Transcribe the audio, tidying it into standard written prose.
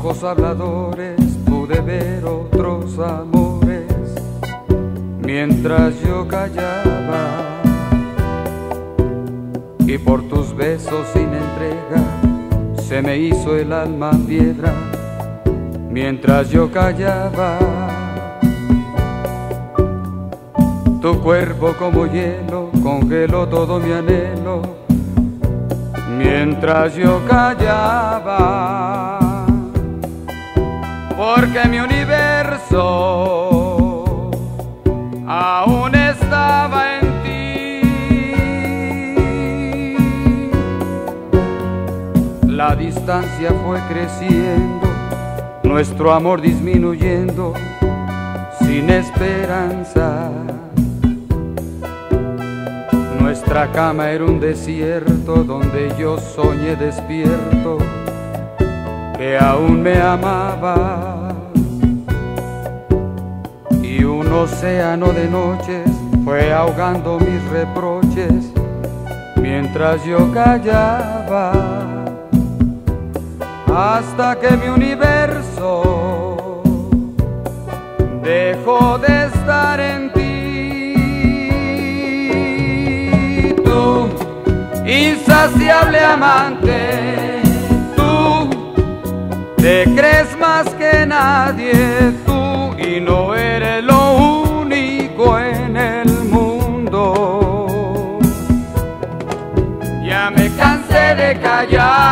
ojos habladores pude ver otros amores mientras yo callaba, y por tus besos sin entrega se me hizo el alma piedra mientras yo callaba. Tu cuerpo como hielo congeló todo mi anhelo mientras yo callaba, porque mi universo aún estaba en ti. La distancia fue creciendo, nuestro amor disminuyendo, sin esperanza. Nuestra cama era un desierto donde yo soñé despierto que aún me amaba, y un océano de noches fue ahogando mis reproches mientras yo callaba, hasta que mi universo dejó de estar en ti. Tú, insaciable amante, tú te crees más que nadie, tú, y no eres lo único en el mundo. Ya me cansé de callar